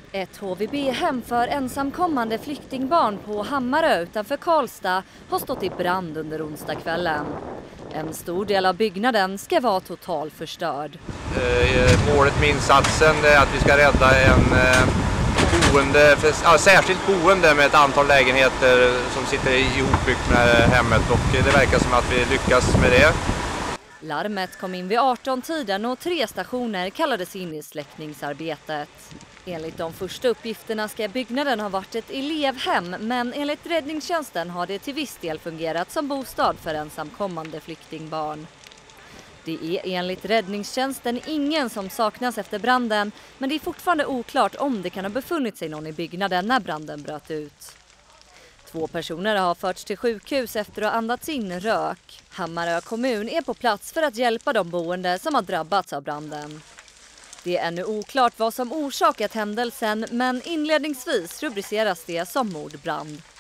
Ett HVB-hem för ensamkommande flyktingbarn på Hammarö utanför Karlstad har stått i brand under onsdagskvällen. En stor del av byggnaden ska vara totalförstörd. Målet med insatsen är att vi ska rädda särskilt boende med ett antal lägenheter som sitter ihopbyggt med hemmet, och det verkar som att vi lyckas med det. Larmet kom in vid 18-tiden och 3 stationer kallades in i släckningsarbetet. Enligt de första uppgifterna ska byggnaden ha varit ett elevhem, men enligt räddningstjänsten har det till viss del fungerat som bostad för ensamkommande flyktingbarn. Det är enligt räddningstjänsten ingen som saknas efter branden, men det är fortfarande oklart om det kan ha befunnit sig någon i byggnaden när branden bröt ut. 2 personer har förts till sjukhus efter att ha andats in rök. Hammarö kommun är på plats för att hjälpa de boende som har drabbats av branden. Det är ännu oklart vad som orsakat händelsen, men inledningsvis rubriceras det som mordbrand.